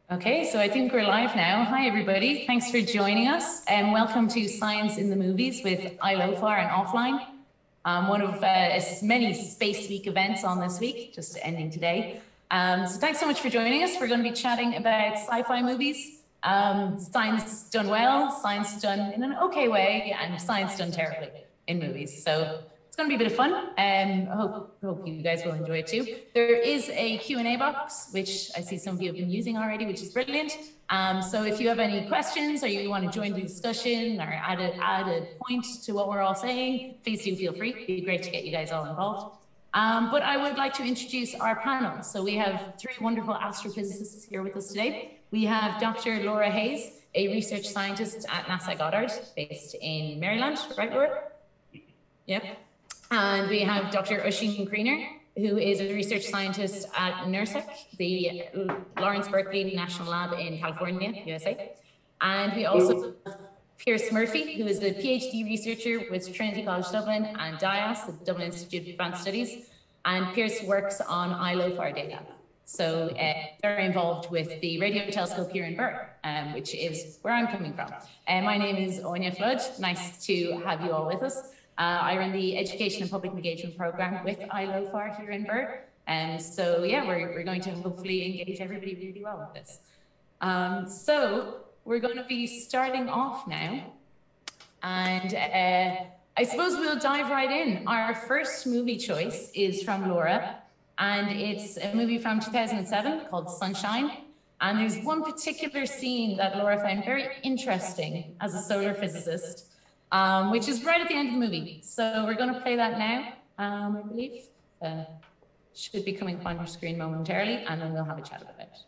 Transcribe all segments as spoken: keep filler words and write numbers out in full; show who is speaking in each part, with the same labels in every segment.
Speaker 1: Okay, so I think we're live now. Hi, everybody. Thanks for joining us, and welcome to Science in the Movies with I-LOFAR and Offline. Um, one of uh, many Space Week events on this week, just ending today. Um, so thanks so much for joining us. We're going to be chatting about sci-fi movies, um, science done well, science done in an okay way, and science done terribly in movies. So it's going to be a bit of fun, and I hope, hope you guys will enjoy it too. There is a Q and A box, which I see some of you have been using already, which is brilliant. Um, so if you have any questions or you want to join the discussion or add a, add a point to what we're all saying, please do feel free. It'd be great to get you guys all involved. Um, but I would like to introduce our panel. So we have three wonderful astrophysicists here with us today. We have Doctor Laura Hayes, a research scientist at NASA Goddard, based in Maryland, right, Laura? Yep. And we have Doctor Oisin Creaner, who is a research scientist at Nersc, the Lawrence Berkeley National Lab in California, U S A. And we also have Pearse Murphy, who is a PhD researcher with Trinity College Dublin and D I A S, the Dublin Institute of Advanced Studies. And Pearse works on I-LOFAR data. So uh, they're involved with the radio telescope here in Birr, um, which is where I'm coming from. Uh, my name is Áine Flood. Nice to have you all with us. Uh, I run the Education and Public Engagement Program with I-LOFAR here in Birr. And so, yeah, we're, we're going to hopefully engage everybody really well with this. Um, so we're going to be starting off now. And uh, I suppose we'll dive right in. Our first movie choice is from Laura. And it's a movie from two thousand seven called Sunshine. And there's one particular scene that Laura found very interesting as a solar physicist. Um, which is right at the end of the movie. So we're going to play that now, um, I believe. Uh, should be coming up on your screen momentarily, and then we'll have a chat about it.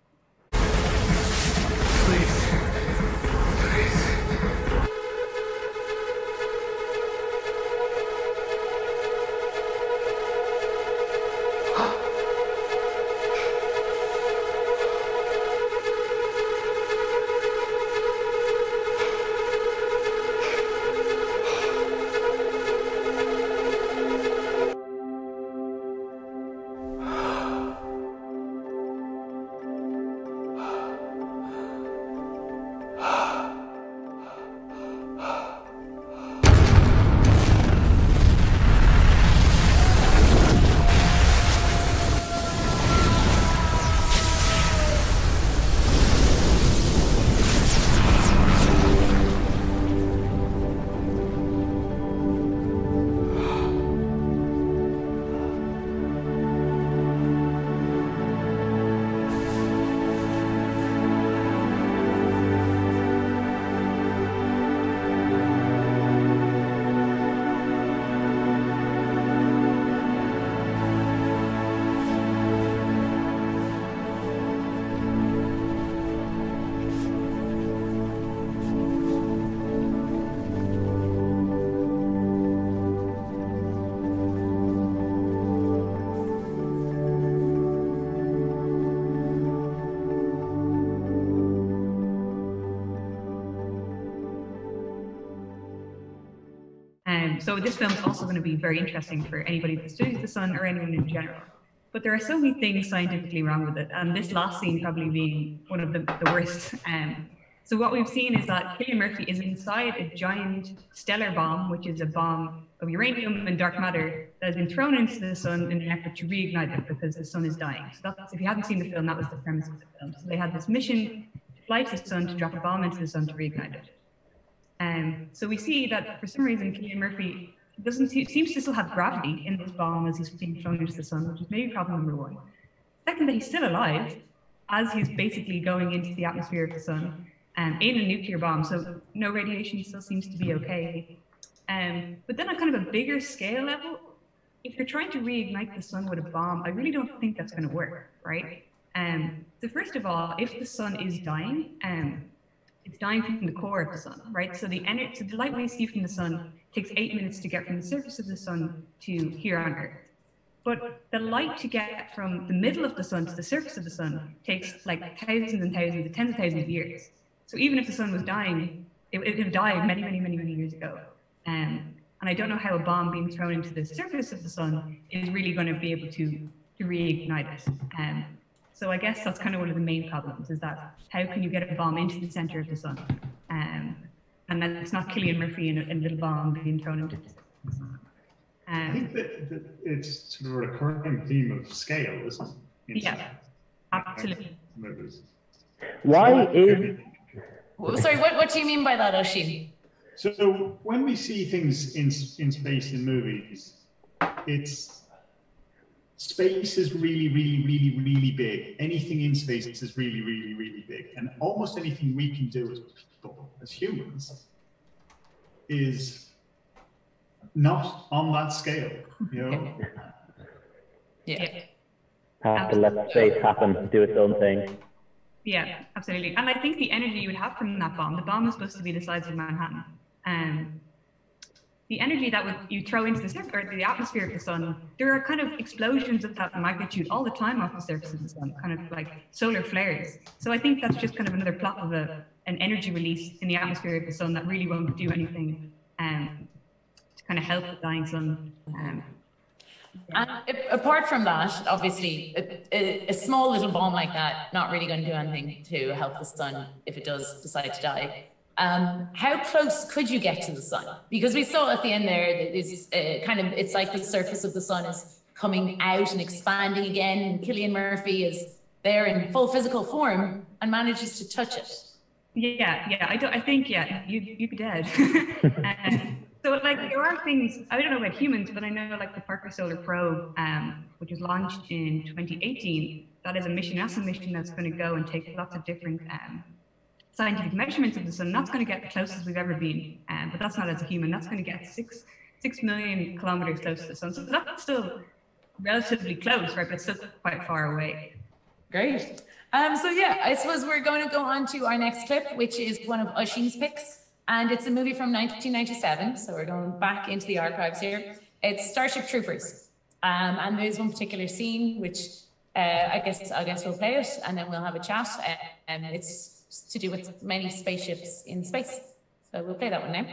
Speaker 2: Please. Please.
Speaker 3: So this film is also going to be very interesting for anybody that studies the sun or anyone in general. But there are so many things scientifically wrong with it, and this last scene probably being one of the, the worst. Um, so what we've seen is that Cillian Murphy is inside a giant stellar bomb, which is a bomb of uranium and dark matter that has been thrown into the sun in an effort to reignite it because the sun is dying. So that's, if you haven't seen the film, that was the premise of the film. So they had this mission to fly to the sun to drop a bomb into the sun to reignite it. Um, so we see that for some reason Cillian Murphy doesn't seems to still have gravity in this bomb as he's being thrown into the sun, which is maybe problem number one. Second, that he's still alive as he's basically going into the atmosphere of the sun um, in a nuclear bomb. So no radiation, still seems to be okay. Um, but then on kind of a bigger scale level, if you're trying to reignite the sun with a bomb, I really don't think that's going to work, right? Um, so first of all, if the sun is dying, um, it's dying from the core of the sun, right? So the energy, so the light we see from the sun takes eight minutes to get from the surface of the sun to here on Earth. But the light to get from the middle of the sun to the surface of the sun takes like thousands and thousands, tens of thousands of years. So even if the sun was dying, it would have died many, many, many, many years ago. Um, and I don't know how a bomb being thrown into the surface of the sun is really going to be able to, to reignite it. Um, So I guess that's kind of one of the main problems, is that how can you get a bomb into the center of the sun? Um, and then it's not Cillian Murphy and a, and a little bomb being thrown into the sun. Um,
Speaker 4: I think that, that it's sort of a recurring theme of scale, isn't it?
Speaker 3: Yeah, absolutely.
Speaker 5: Why is...
Speaker 1: Sorry, what, what do you mean by that, Oisin?
Speaker 4: So when we see things in, in space in movies, it's space is really, really, really, really big. Anything in space is really, really, really big. And almost anything we can do as people, as humans, is not on that scale, you know?
Speaker 1: Yeah.
Speaker 5: Have to let space happen, do its own thing.
Speaker 3: Yeah, absolutely. And I think the energy you would have from that bomb, the bomb is supposed to be the size of Manhattan. Um, the energy that would you throw into the, or the atmosphere of the sun, there are kind of explosions of that magnitude all the time off the surface of the sun, kind of like solar flares. So I think that's just kind of another plot of a, an energy release in the atmosphere of the sun that really won't do anything um, to kind of help the dying sun. Um,
Speaker 1: And apart from that, obviously, a, a, a small little bomb like that, not really going to do anything to help the sun if it does decide to die. Um, how close could you get to the sun? Because we saw at the end there that is uh, kind of, it's like the surface of the sun is coming out and expanding again. And Cillian Murphy is there in full physical form and manages to touch it.
Speaker 3: Yeah, yeah, I don't. I think yeah, you you'd be dead. um, So like there are things, I don't know about humans, but I know like the Parker Solar Probe, um, which was launched in twenty eighteen, that is a mission, that's a mission that's going to go and take lots of different um, scientific measurements of the sun. That's going to get the closest we've ever been, um, but that's not as a human. That's going to get six, six million kilometers close to the sun. So that's still relatively close, right? But it's still quite far away.
Speaker 1: Great. Um, so yeah, I suppose we're going to go on to our next clip, which is one of Oisin's picks. And it's a movie from nineteen ninety-seven, so we're going back into the archives here. It's Starship Troopers, um, and there's one particular scene which uh, I guess I guess we'll play it, and then we'll have a chat. Uh, and it's to do with many spaceships in space, so we'll play that one now.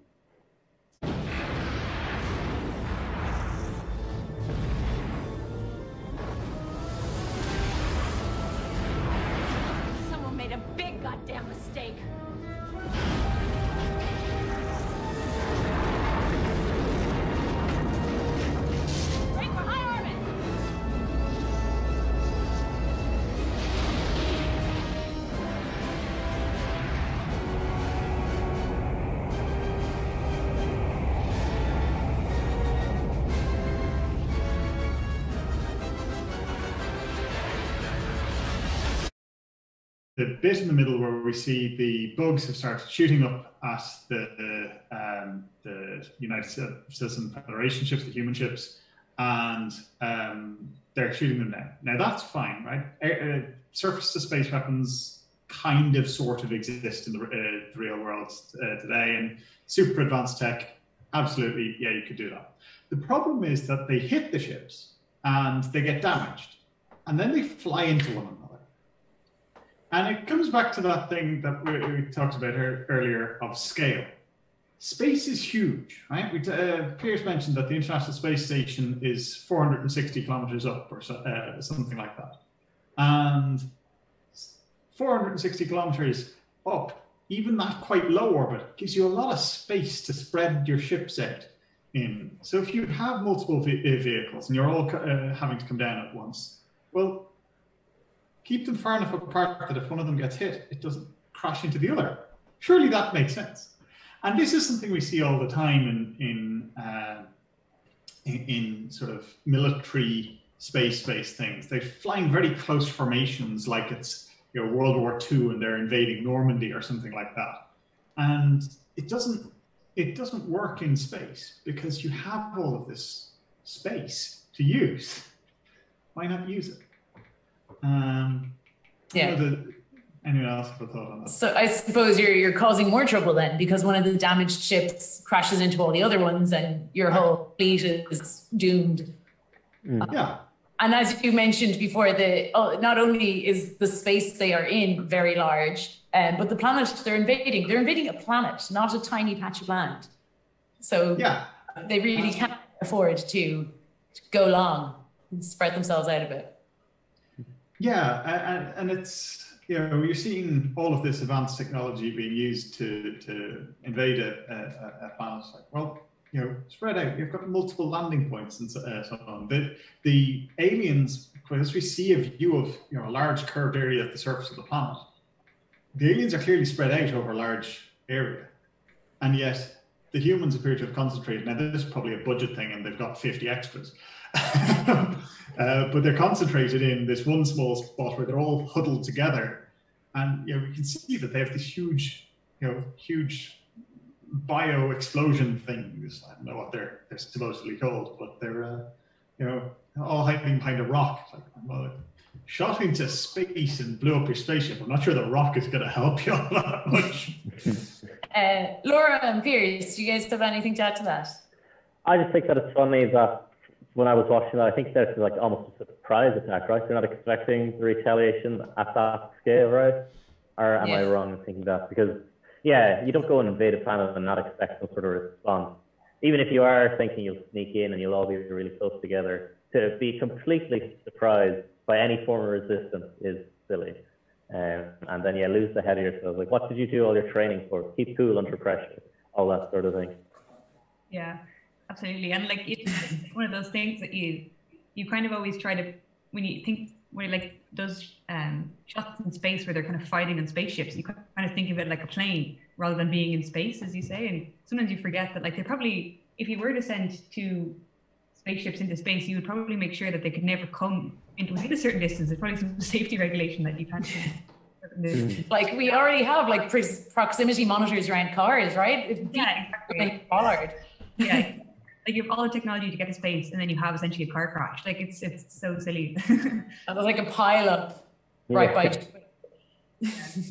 Speaker 6: Someone made a big goddamn mistake.
Speaker 4: The bit in the middle where we see the bugs have started shooting up at the um, the United Citizen Federation ships, the human ships, and um, they're shooting them down. Now that's fine, right? Uh, surface-to-space weapons kind of sort of exist in the, uh, the real world uh, today, and super advanced tech, absolutely, yeah, you could do that. The problem is that they hit the ships and they get damaged, and then they fly into one another. And it comes back to that thing that we, we talked about her, earlier of scale. Space is huge, right? We, uh, Pearse mentioned that the International Space Station is four hundred sixty kilometers up or so, uh, something like that. And four hundred sixty kilometers up, even that quite low orbit, gives you a lot of space to spread your ships out in. So if you have multiple vehicles and you're all uh, having to come down at once, well, keep them far enough apart that if one of them gets hit, it doesn't crash into the other. Surely that makes sense. And this is something we see all the time in in uh, in, in sort of military space-based things. They're flying very close formations, like it's you know World War Two and they're invading Normandy or something like that. And it doesn't it doesn't work in space because you have all of this space to use. Why not use it? Um,
Speaker 1: yeah.
Speaker 4: The, anyone else have a thought on that?
Speaker 1: So I suppose you're you're causing more trouble then, because one of the damaged ships crashes into all the other ones, and your whole fleet is doomed.
Speaker 4: Mm. Yeah.
Speaker 1: And as you mentioned before, the oh, not only is the space they are in very large, um, but the planet they're invading, they're invading a planet, not a tiny patch of land. So
Speaker 4: yeah.
Speaker 1: they really can't afford to, to go long and spread themselves out a bit.
Speaker 4: Yeah, and, and it's, you know, you're seeing all of this advanced technology being used to to invade a, a, a planet. Like, well, you know, spread out. You've got multiple landing points and so, uh, so on. The the aliens, as we see a view of, you know, a large curved area at the surface of the planet, the aliens are clearly spread out over a large area, and yet the humans appear to have concentrated. Now, this is probably a budget thing, and they've got fifty extras. uh, but they're concentrated in this one small spot where they're all huddled together, and, you know, we can see that they have this huge, you know, huge bio explosion things. I don't know what they're they're supposedly called, but they're uh, you know, all hiding behind a rock. It's like, well, shot into space and blew up your spaceship. I'm not sure the rock is going to help you all that much.
Speaker 1: uh, Laura and Pearse, do you guys have anything to add to that?
Speaker 5: I just think that it's funny that when I was watching that, I think there's like almost a surprise attack, right? They're not expecting the retaliation at that scale, right? Or am yeah. I wrong in thinking that? Because, yeah, you don't go and invade a planet and not expect some sort of response. Even if you are thinking you'll sneak in and you'll all be really close together, to be completely surprised by any form of resistance is silly. Um, and then you lose the head of yourself. Like, what did you do all your training for? Keep cool under pressure, all that sort of thing.
Speaker 3: Yeah. Absolutely, and like it's one of those things that you you kind of always try to, when you think, when like those um, shots in space where they're kind of fighting in spaceships, you kind of think of it like a plane rather than being in space, as you say. And sometimes you forget that, like, they probably, if you were to send two spaceships into space, you would probably make sure that they could never come into within a certain distance. There's probably some safety regulation that you can't do.
Speaker 1: Like, we already have like proximity monitors around cars, right?
Speaker 3: Yeah, exactly.
Speaker 1: Hard.
Speaker 3: Yeah. Like, you have all the technology to get to space, and then you have essentially a car crash. Like, it's it's so silly.
Speaker 1: And there's like a pile up right
Speaker 5: yeah.
Speaker 1: by.
Speaker 3: yeah,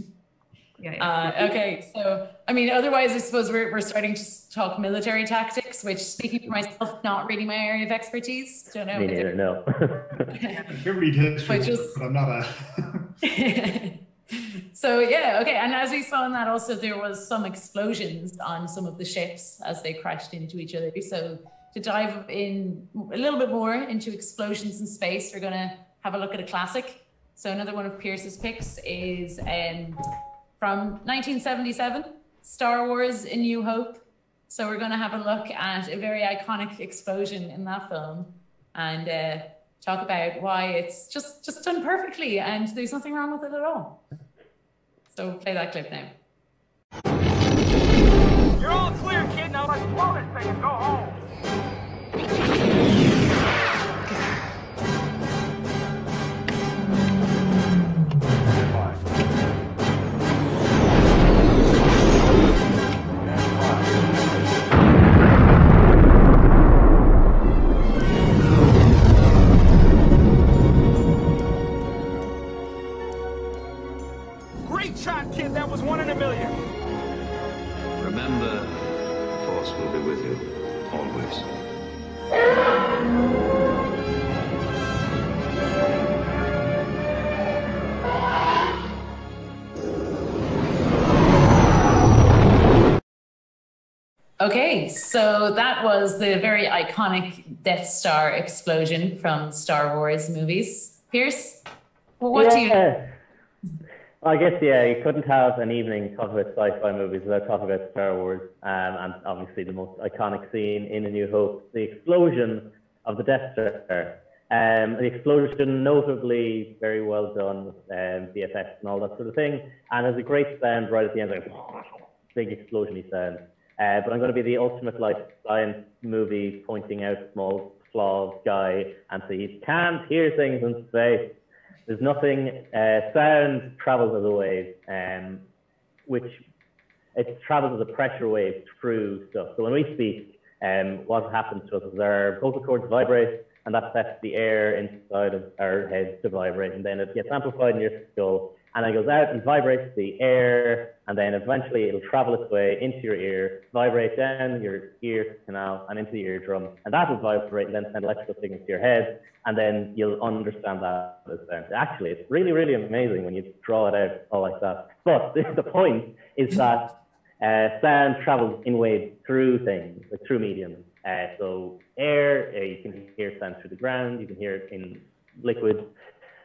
Speaker 3: yeah.
Speaker 1: Uh, okay, so I mean, otherwise, I suppose we're we're starting to talk military tactics, which, speaking for myself, not really my area of expertise. Don't know.
Speaker 5: Me neither. No.
Speaker 4: I read history, but, just... but I'm not a.
Speaker 1: So yeah, okay, and as we saw in that, also there was some explosions on some of the ships as they crashed into each other. So to dive in a little bit more into explosions in space, we're going to have a look at a classic. So another one of Pearse's picks is um, from nineteen seventy-seven, Star Wars: A New Hope. So we're going to have a look at a very iconic explosion in that film and uh, talk about why it's just just done perfectly and there's nothing wrong with it at all. So play that clip now.
Speaker 2: You're all clear, kid. Now let's blow this thing and go home. Great shot, kid. That was one in a million.
Speaker 7: Remember, the Force will be with you, always.
Speaker 1: Okay, so that was the very iconic Death Star explosion from Star Wars movies. Pearse, well, what
Speaker 5: yeah.
Speaker 1: do you...
Speaker 5: I guess, yeah, you couldn't have an evening talking about sci-fi movies without talking about Star Wars, um, and obviously the most iconic scene in A New Hope, the explosion of the Death Star. Um, the explosion, notably very well done with um, V F X and all that sort of thing, and there's a great sound right at the end, like big explosion-y sound. Uh, but I'm going to be the ultimate like science movie pointing out small flaws guy and say you can't hear things in space. There's nothing, uh, sound travels as a wave, um, which it travels as a pressure wave through stuff. So when we speak, um, what happens to us is our vocal cords vibrate, and that sets the air inside of our heads to vibrate, and then it gets amplified in your skull, and it goes out and vibrates the air, and then eventually it'll travel its way into your ear, vibrate down your ear canal and into the eardrum, and that will vibrate and then send electrical signals to your head, and then you'll understand that as sound. Actually, it's really, really amazing when you draw it out all like that. But the point is that uh, sound travels in waves through things, like through mediums. Uh, so air, uh, you can hear sound through the ground, you can hear it in liquids.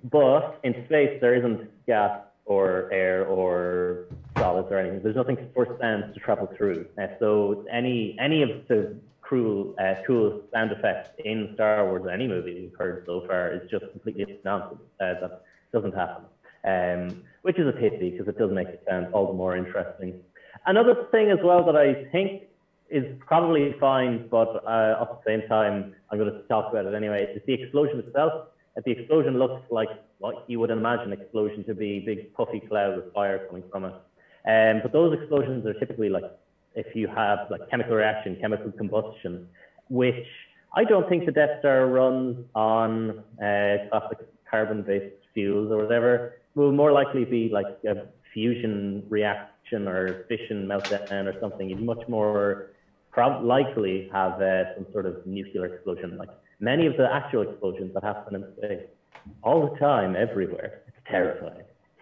Speaker 5: but in space there isn't gas or air or solids or anything. There's nothing for sound to travel through. Uh, so any any of the cool, uh, cool sound effects in Star Wars or any movie we've heard so far is just completely nonsense. Uh, that doesn't happen, um, which is a pity because it does make it sound all the more interesting. Another thing as well that I think is probably fine, but uh, at the same time, I'm going to talk about it anyway, is the explosion itself. The explosion looks like what you would imagine an explosion to be, big puffy cloud with fire coming from it. Um, but those explosions are typically like, if you have like chemical reaction, chemical combustion, which I don't think the Death Star runs on uh, classic carbon-based fuels or whatever. It will more likely be like a fusion reaction or fission meltdown or something. You'd much more prob likely have uh, some sort of nuclear explosion, like many of the actual explosions that happen in space all the time, everywhere. It's terrifying.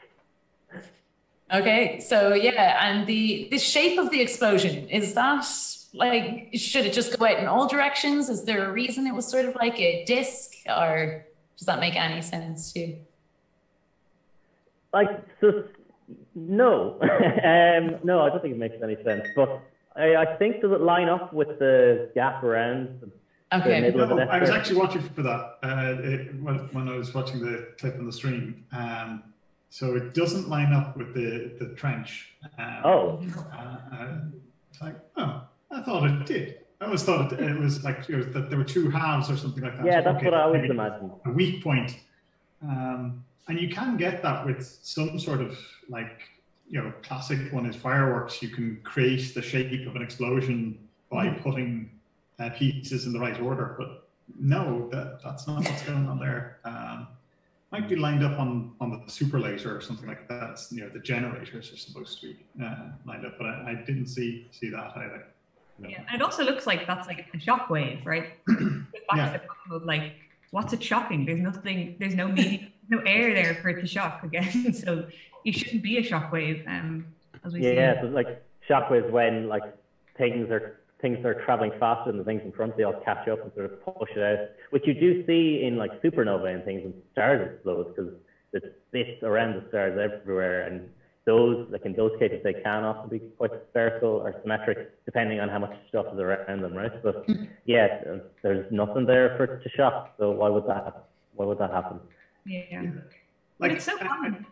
Speaker 1: Okay, so yeah, and the the shape of the explosion, is that like, should it just go out in all directions? Is there a reason it was sort of like a disc, or does that make any sense to you?
Speaker 5: Like, so, no, um, no, I don't think it makes any sense. But I, I think, does it line up with the gap around the,
Speaker 1: okay.
Speaker 5: the middle
Speaker 4: no,
Speaker 5: of the Death
Speaker 4: I was
Speaker 5: Star?
Speaker 4: actually watching for that uh, it, when, when I was watching the clip on the stream. Um, so it doesn't line up with the, the trench. Um,
Speaker 5: Oh.
Speaker 4: Uh, uh, it's like, oh, I thought it did. I always thought it, it was like, it was that there were two halves or something like that.
Speaker 5: Yeah,
Speaker 4: So,
Speaker 5: that's
Speaker 4: okay,
Speaker 5: what I always
Speaker 4: maybe
Speaker 5: imagined.
Speaker 4: a weak point. Um, and you can get that with some sort of like, you know, classic one is fireworks. You can create the shape of an explosion by putting uh, pieces in the right order. But no, that, that's not what's going on there. Um, might be lined up on, on the super laser or something like that. That's, you know, the generators are supposed to be uh, lined up, but I, I didn't see see that either. No.
Speaker 3: Yeah, and it also looks like that's like a shock wave, right? Back
Speaker 4: Yeah.
Speaker 3: to the problem of like, what's it shocking? There's nothing, there's no meaning, no air there for it to shock again. So it shouldn't be a shock wave, um, as we see.
Speaker 5: Yeah, so like shockwaves when like things are things are traveling faster than the things in front, they all catch up and sort of push it out, which you do see in like supernovae and things when stars explode, because there's bits around the stars everywhere, and those, like in those cases, they can often be quite spherical or symmetric, depending on how much stuff is around them, right? But yeah, there's nothing there for it to shock, so why would that why would that happen?
Speaker 3: Yeah. yeah.
Speaker 4: Like,
Speaker 3: But it's so
Speaker 4: I-
Speaker 3: common.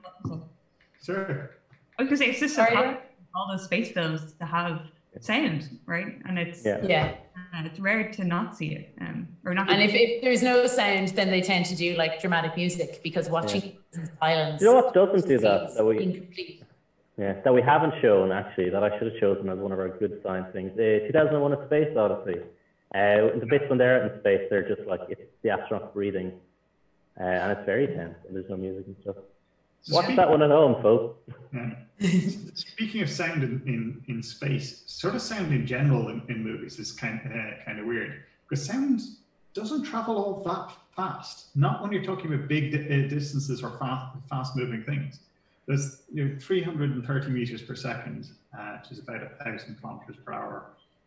Speaker 4: Sorry.
Speaker 3: I was gonna say, it's just so
Speaker 1: Sorry,
Speaker 3: common
Speaker 1: yeah.
Speaker 3: in all those space films to have sound, right? And it's
Speaker 5: Yeah.
Speaker 1: Yeah.
Speaker 3: uh, it's rare to not see it, um, or not.
Speaker 1: And if, if there's no sound, then they tend to do like dramatic music, because watching it in silence.
Speaker 5: You know what doesn't do that?
Speaker 1: seems
Speaker 5: That we,
Speaker 1: incomplete.
Speaker 5: yeah, that we haven't shown actually, that I should have chosen as one of our good science things. Uh, two thousand one: A Space Odyssey. Uh, the bits when they're out in space, they're just like, it's the astronauts breathing, uh, and it's very tense, and there's no music and stuff. Watch
Speaker 4: Speak-
Speaker 5: that one at home, folks.
Speaker 4: Yeah. Speaking of sound in, in, in space, sort of sound in general in, in movies is kind uh, kind of weird, because sound doesn't travel all that fast. Not when you're talking about big di- uh, distances or fast fast moving things. There's, you know, three hundred thirty meters per second, uh, which is about a thousand kilometers per hour,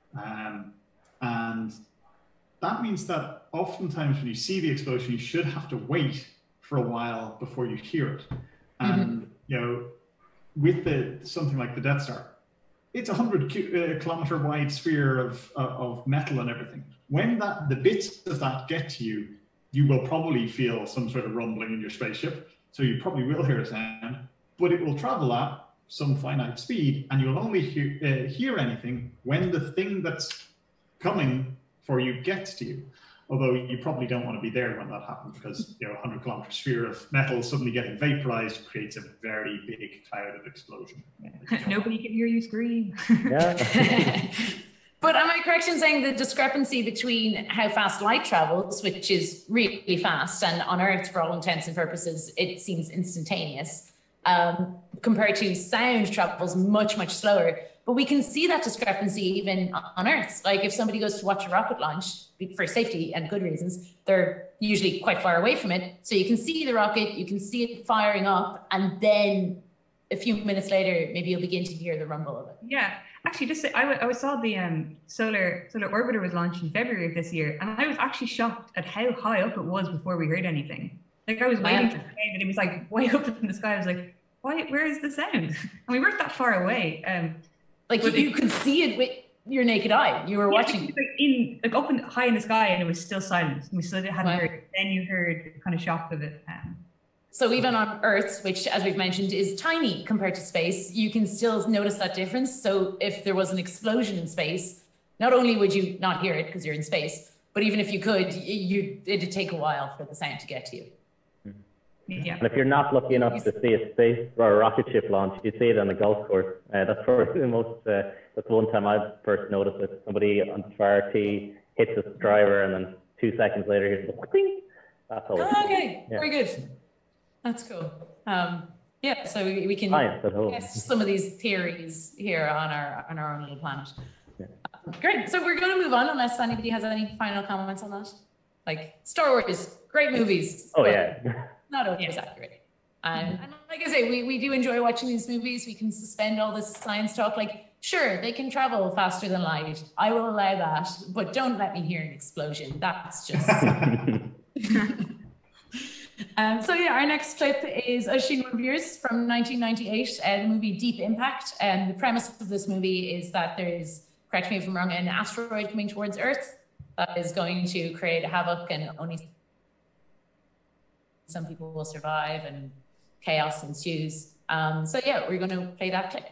Speaker 4: um, and that means that oftentimes when you see the explosion, you should have to wait for a while before you hear it. And mm-hmm. you know, with the something like the Death Star, it's a hundred uh, kilometer wide sphere of uh, of metal and everything. When that the bits of that get to you, you will probably feel some sort of rumbling in your spaceship. So you probably will hear a sound, but it will travel at some finite speed, and you'll only hear, uh, hear anything when the thing that's coming for you gets to you. Although you probably don't want to be there when that happens, because, you know, a hundred kilometer sphere of metal suddenly getting vaporized creates a very big cloud of explosion.
Speaker 3: Nobody can hear you scream.
Speaker 5: Yeah.
Speaker 1: But am I correct in saying the discrepancy between how fast light travels, which is really fast, and on Earth, for all intents and purposes, it seems instantaneous, um, compared to sound travels much, much slower. But we can see that discrepancy even on Earth. Like if somebody goes to watch a rocket launch, for safety and good reasons, they're usually quite far away from it. So you can see the rocket, you can see it firing up, and then a few minutes later, maybe you'll begin to hear the rumble of it.
Speaker 3: Yeah, actually, just I, I saw the um, solar solar orbiter was launched in February of this year, and I was actually shocked at how high up it was before we heard anything. Like I was waiting
Speaker 1: Yeah.
Speaker 3: for the plane, and it was like way up in the sky. I was like, why? Where is the sound? And we weren't that far away. Um,
Speaker 1: Like you,
Speaker 3: But
Speaker 1: you
Speaker 3: it-
Speaker 1: could see it with your naked eye. You were
Speaker 3: yeah,
Speaker 1: watching.
Speaker 3: it was, like in like up in, high in the sky, and it was still silent. We still hadn't
Speaker 1: Wow.
Speaker 3: heard it. Then you heard the kind of shock of it. Um,
Speaker 1: So even on Earth, which, as we've mentioned, is tiny compared to space, you can still notice that difference. So if there was an explosion in space, not only would you not hear it because you're in space, but even if you could, y- you it'd take a while for the sound to get to you.
Speaker 3: yeah.
Speaker 5: And if you're not lucky enough to see a space or a rocket ship launch, you see it on a golf course. Uh, that's probably the most. Uh, that's one time I first noticed it. Somebody on the far tee hits a driver, and then two seconds later, here's the cling. That's all.
Speaker 1: Oh, okay,
Speaker 5: Yeah.
Speaker 1: very good. That's cool. Um, yeah, so we, we can
Speaker 5: Science at home.
Speaker 1: test some of these theories here on our on our own little planet.
Speaker 5: Yeah.
Speaker 1: Um, great. So we're going to move on unless anybody has any final comments on that. Like Star Wars, great movies.
Speaker 5: Oh
Speaker 1: but
Speaker 5: yeah.
Speaker 1: not always accurate. And, and like I say, we, we do enjoy watching these movies. We can suspend all this science talk. Like, sure, they can travel faster than light. I will allow that, but don't let me hear an explosion. That's just. um, so yeah, our next clip is Oisin Reviewers from nineteen ninety-eight, uh, the movie Deep Impact. And the premise of this movie is that there is, correct me if I'm wrong, an asteroid coming towards Earth that is going to create havoc, and only some people will survive and chaos ensues. Um, so yeah, we're going to play that clip.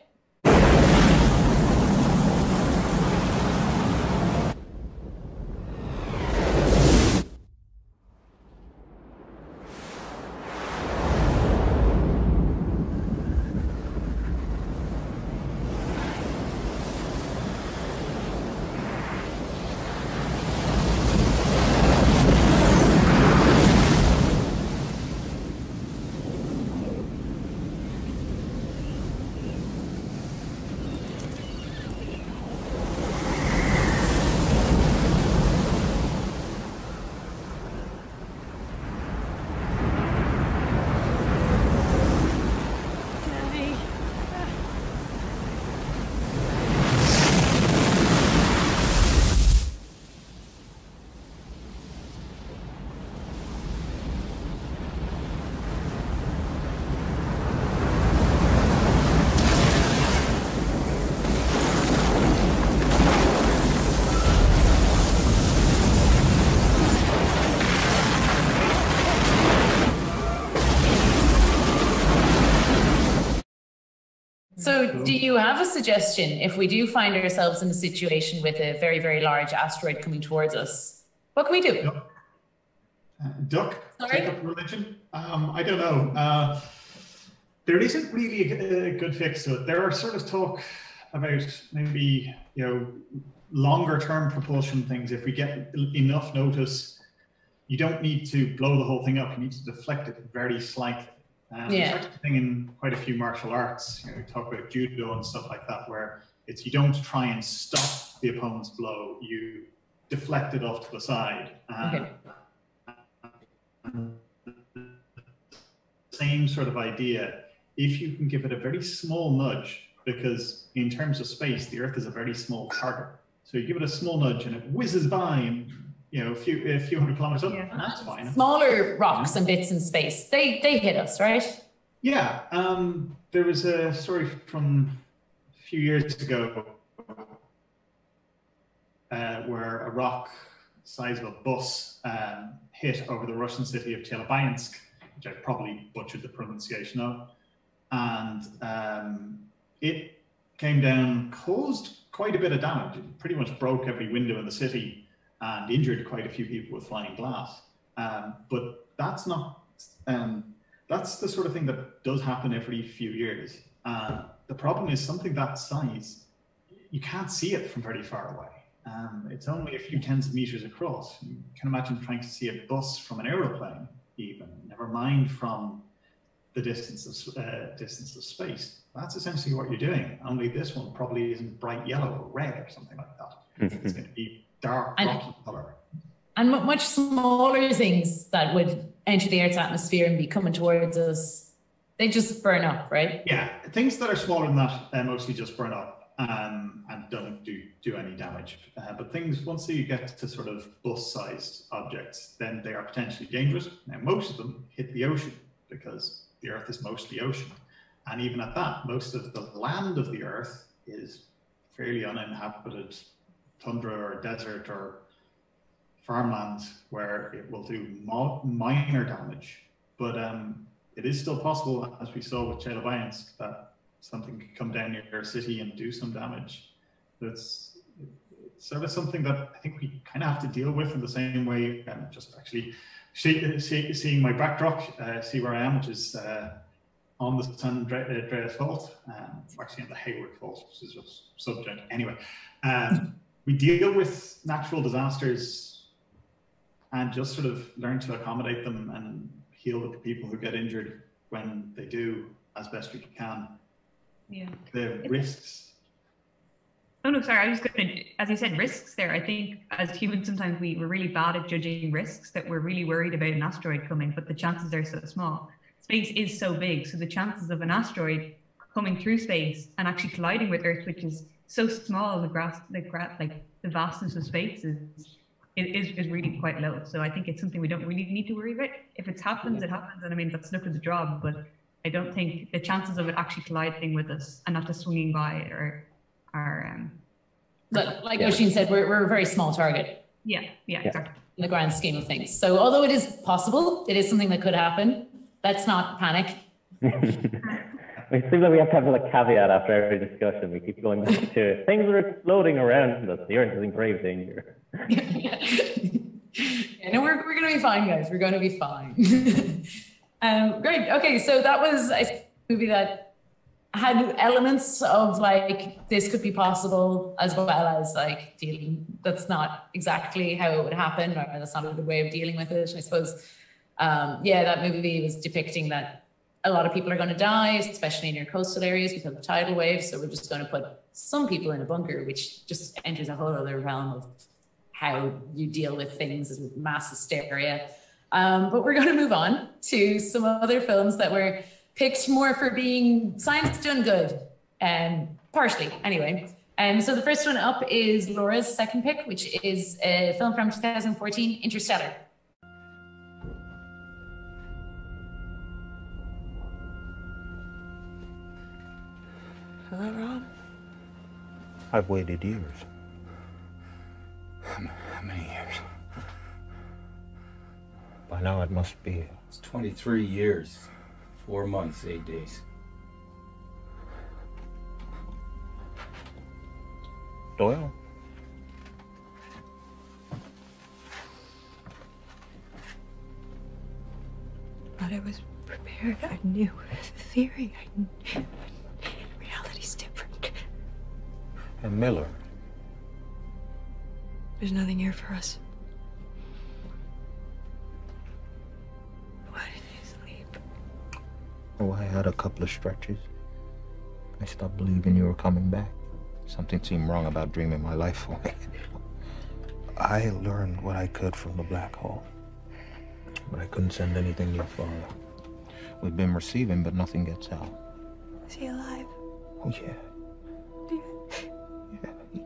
Speaker 1: So do you have a suggestion if we do find ourselves in a situation with a very, very large asteroid coming towards us? What can we do?
Speaker 4: Duck, uh, duck
Speaker 1: Sorry?
Speaker 4: take up religion? Um, I don't know. Uh, there isn't really a, a good fix to it. There are sort of talk about maybe, you know, longer term propulsion things. If we get enough notice, you don't need to blow the whole thing up. You need to deflect it very slightly. Um,
Speaker 1: Yeah.
Speaker 4: There's actually a thing in quite a few martial arts. You know, we talk about judo and stuff like that, where it's you don't try and stop the opponent's blow. You deflect it off to the side. Um,
Speaker 1: Okay.
Speaker 4: Same sort of idea. If you can give it a very small nudge, because in terms of space, the Earth is a very small target. So you give it a small nudge and it whizzes by, and you know, a few a few hundred kilometers up,
Speaker 3: Yeah.
Speaker 4: and that's fine.
Speaker 1: Smaller rocks and bits in space, they they hit us, right?
Speaker 4: Yeah, um, there was a story from a few years ago uh, where a rock the size of a bus um, hit over the Russian city of Chelyabinsk, which I probably butchered the pronunciation of, and um, it came down, caused quite a bit of damage. It pretty much broke every window in the city and injured quite a few people with flying glass. Um, but that's not, um, that's the sort of thing that does happen every few years. Uh, the problem is something that size, you can't see it from very far away. Um, it's only a few tens of meters across. You can imagine trying to see a bus from an aeroplane even, never mind from the distance of, uh, distance of space. That's essentially what you're doing, only this one probably isn't bright yellow or red or something like that. It's going to be dark
Speaker 1: And-
Speaker 4: rocky color.
Speaker 1: And mu- much smaller things that would enter the Earth's atmosphere and be coming towards us, they just burn up, right?
Speaker 4: Yeah, things that are smaller than that uh, mostly just burn up. um, and don't do, do any damage. Uh, but things, once you get to sort of bus-sized objects, then they are potentially dangerous. Now, most of them hit the ocean because the Earth is mostly ocean. And even at that, most of the land of the Earth is fairly uninhabited tundra or desert or farmland where it will do minor damage. But um, it is still possible, as we saw with Lawernce, that something could come down near your city and do some damage. That's it's sort of something that I think we kind of have to deal with in the same way. And um, just actually see, see, seeing my backdrop, uh, see where I am, which is uh, on the San Andreas Fault, um, actually on the Hayward Fault, which is just subject. Anyway, um, we deal with natural disasters and just sort of learn to accommodate them and heal the people who get injured when they do as best we can.
Speaker 3: Yeah.
Speaker 4: The risks.
Speaker 3: Oh no, sorry, I was going to, as you said, risks there. I think as humans, sometimes we, we're really bad at judging risks, that we're really worried about an asteroid coming, but the chances are so small. Space is so big, so the chances of an asteroid coming through space and actually colliding with Earth, which is so small, the grass, the gra like the vastness of space is, is is really quite low. So I think it's something we don't really need to worry about. If it happens, it happens, and I mean that's look at the job. But I don't think the chances of it actually colliding with us and not just swinging by are are. Um,
Speaker 1: but like Oisin said, we're we're a very small target.
Speaker 3: Yeah, yeah, exactly.
Speaker 1: In the grand scheme of things. So although it is possible, it is something that could happen. Let's not panic.
Speaker 5: It seems like we have to have a caveat after every discussion. We keep going back to it. Things are exploding around us. The Earth is in grave danger.
Speaker 1: yeah, no, we're, we're going to be fine, guys. We're going to be fine. um, great. Okay, so that was a movie that had elements of like, this could be possible, as well as like dealing. That's not exactly how it would happen, or that's not a good way of dealing with it, I suppose. Um, yeah, that movie was depicting that a lot of people are going to die, especially near coastal areas because of tidal waves. So we're just going to put some people in a bunker, which just enters a whole other realm of how you deal with things with mass hysteria. Um, but we're going to move on to some other films that were picked more for being science done good, um, partially anyway. Um, so the first one up is Laura's second pick, which is a film from two thousand fourteen, Interstellar.
Speaker 8: Hello, Rob.
Speaker 9: I've waited years. How many years? By now it must be...
Speaker 10: It's twenty-three years, four months, eight days.
Speaker 9: Doyle?
Speaker 8: But I was prepared. I knew the theory. I knew. Reality's different.
Speaker 9: And Miller?
Speaker 8: There's nothing here for us. Why did you sleep?
Speaker 9: Oh, I had a couple of stretches. I stopped believing you were coming back. Something seemed wrong about dreaming my life away. I learned what I could from the black hole, but I couldn't send anything your father. We've been receiving, but nothing gets out.
Speaker 8: Is he alive?
Speaker 9: Oh, yeah. Yeah.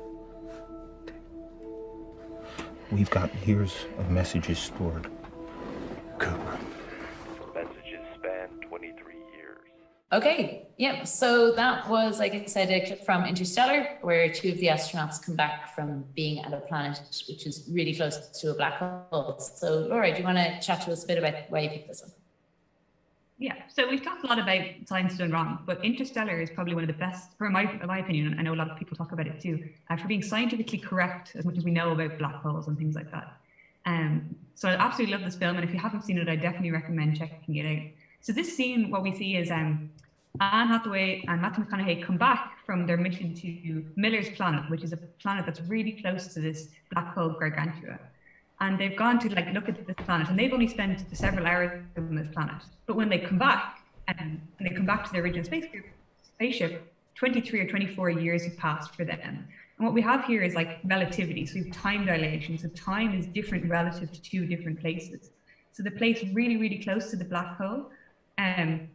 Speaker 9: We've got years of messages stored. Cooper.
Speaker 11: Messages span twenty-three years.
Speaker 1: Okay, yeah, so that was, like I said, a clip from Interstellar, where two of the astronauts come back from being at a planet which is really close to a black hole. So, Laura, do you want to chat to us a bit about why you picked this one?
Speaker 3: Yeah, so we've talked a lot about science done wrong, but Interstellar is probably one of the best, for my, in my opinion, I know a lot of people talk about it too, uh, for being scientifically correct as much as we know about black holes and things like that. Um, so I absolutely love this film, and if you haven't seen it, I definitely recommend checking it out. So this scene, what we see is um, Anne Hathaway and Matthew McConaughey come back from their mission to Miller's planet, which is a planet that's really close to this black hole Gargantua. And they've gone to like look at this planet, and they've only spent several hours on this planet. But when they come back, um, and they come back to their original space group, spaceship, twenty-three or twenty-four years have passed for them. And what we have here is like relativity. So we have time dilation. So time is different relative to two different places. So the place really, really close to the black hole, um,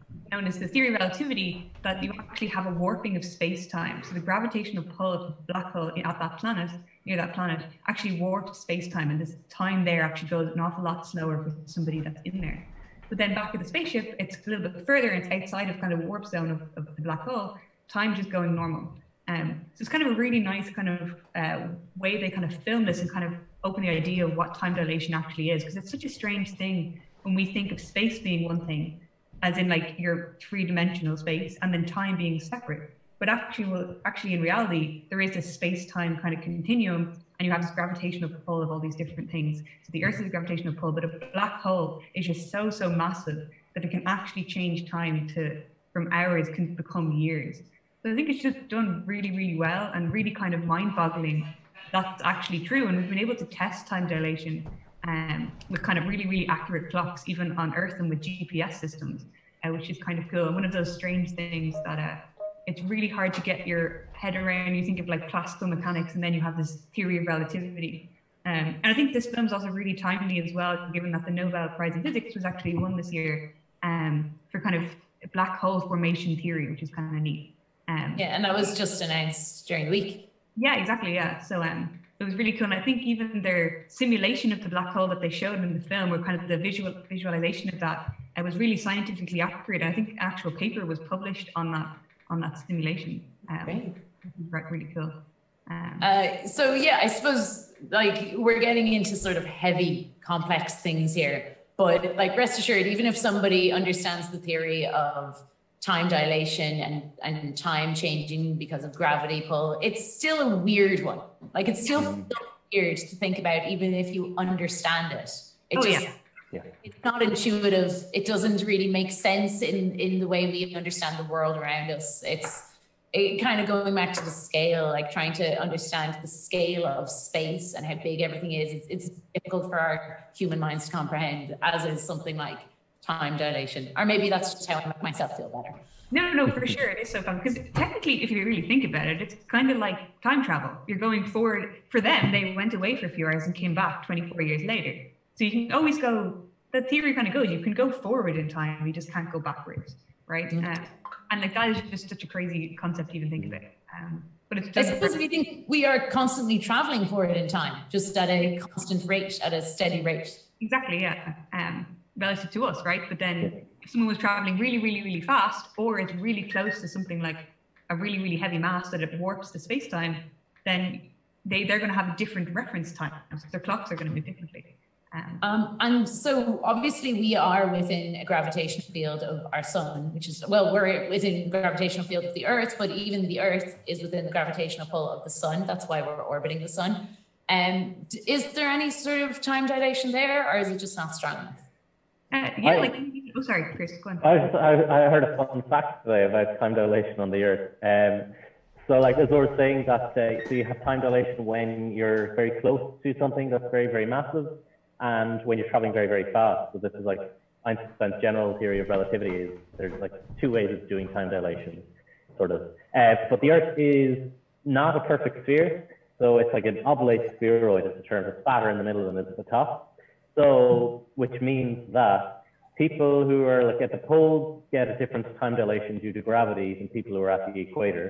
Speaker 3: known as the theory of relativity, that you actually have a warping of space-time. So the gravitational pull of the black hole at that planet, near that planet, actually warps space-time, and this time there actually goes an awful lot slower for somebody that's in there. But then back at the spaceship, it's a little bit further, and it's outside of kind of warp zone of, of the black hole. Time's just going normal. Um, so it's kind of a really nice kind of uh, way they kind of film this and kind of open the idea of what time dilation actually is, because it's such a strange thing when we think of space being one thing, as in like your three-dimensional space, and then time being separate. But actually, well, actually in reality, there is this space-time kind of continuum, and you have this gravitational pull of all these different things. So the Earth is a gravitational pull, but a black hole is just so, so massive that it can actually change time to, from hours can become years. So I think it's just done really, really well, and really kind of mind-boggling that's actually true. And we've been able to test time dilation um, with kind of really, really accurate clocks, even on Earth and with G P S systems, uh, which is kind of cool. And one of those strange things that uh, it's really hard to get your head around. You think of like classical mechanics, and then you have this theory of relativity. Um, and I think this film is also really timely as well, given that the Nobel Prize in Physics was actually won this year um, for kind of black hole formation theory, which is kind of neat. Um,
Speaker 1: yeah, and that was just announced during the week.
Speaker 3: Yeah, exactly. Yeah, so um, it was really cool. And I think even their simulation of the black hole that they showed in the film, or kind of the visual visualization of that, it was really scientifically accurate. I think an actual paper was published on that on that simulation. Um, right, really cool. Um,
Speaker 1: uh, so yeah, I suppose like we're getting into sort of heavy, complex things here. But like, rest assured, even if somebody understands the theory of time dilation and, and time changing because of gravity pull, it's still a weird one. Like, it's still weird to think about, even if you understand it. It
Speaker 3: oh,
Speaker 1: just,
Speaker 3: yeah.
Speaker 5: Yeah.
Speaker 1: It's not intuitive. It doesn't really make sense in, in the way we understand the world around us. It's it kind of going back to the scale, like trying to understand the scale of space and how big everything is. It's, it's difficult for our human minds to comprehend, as is something like time dilation. Or maybe that's just how I make myself feel better.
Speaker 3: No, no, for sure. It is so fun. Because technically, if you really think about it, it's kind of like time travel. You're going forward. For them, they went away for a few hours and came back twenty-four years later. So you can always go, the theory kind of goes, you can go forward in time, you just can't go backwards, right? Mm-hmm. uh, and like, that is just such a crazy concept to even think of it. Um, but it's
Speaker 1: I suppose we think we are constantly traveling forward in time, just at a constant rate, at a steady rate.
Speaker 3: Exactly, yeah. Um, relative to us, right? But then if someone was traveling really, really, really fast, or it's really close to something like a really, really heavy mass that it warps the space-time, then they, they're going to have a different reference time. So their clocks are going to be differently. Um,
Speaker 1: um, and so obviously we are within a gravitational field of our sun, which is, well, we're within the gravitational field of the Earth, but even the Earth is within the gravitational pull of the sun. That's why we're orbiting the sun. Um, is there any sort of time dilation there, or is it just not strong enough?
Speaker 3: Uh, yeah,
Speaker 5: I,
Speaker 3: like, oh, sorry, Chris, go on.
Speaker 5: I, I, I heard a fun fact today about time dilation on the Earth. Um, so like, as we were saying, that uh, so you have time dilation when you're very close to something that's very, very massive, and when you're traveling very, very fast. So this is like Einstein's general theory of relativity. Is there's like two ways of doing time dilation, sort of. Uh, but the Earth is not a perfect sphere. So it's like an oblate spheroid, as the term. It's fatter in the middle than at the top. So, which means that people who are like at the poles get a different time dilation due to gravity than people who are at the equator.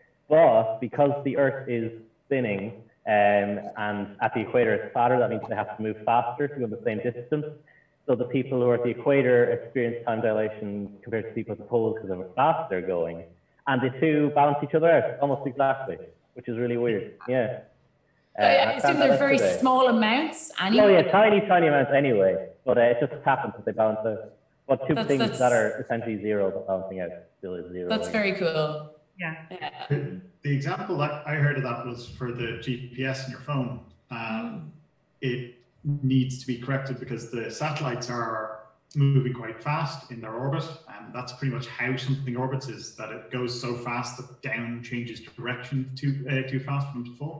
Speaker 5: But because the Earth is spinning um, and at the equator it's fatter, that means they have to move faster to go the same distance. So the people who are at the equator experience time dilation compared to people at the poles because of how fast they're going. And the two balance each other out almost exactly, which is really weird. Yeah.
Speaker 1: Uh, I assume they're very today. small amounts anyway.
Speaker 5: Oh yeah, tiny, tiny amounts anyway. But uh, it just happens that they balance out. But two
Speaker 1: that's,
Speaker 5: things
Speaker 1: that's,
Speaker 5: that are essentially zero, but balancing out still is zero.
Speaker 1: That's very cool.
Speaker 3: Yeah.
Speaker 1: yeah.
Speaker 4: The example that I heard of that was for the G P S in your phone. Um, it needs to be corrected because the satellites are moving quite fast in their orbit, and that's pretty much how something orbits, is that it goes so fast that down changes direction too uh, too fast for them to fall.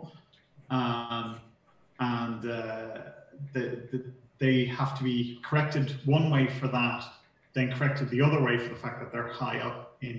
Speaker 4: Um, and uh, the, the, they have to be corrected one way for that, then corrected the other way for the fact that they're high up in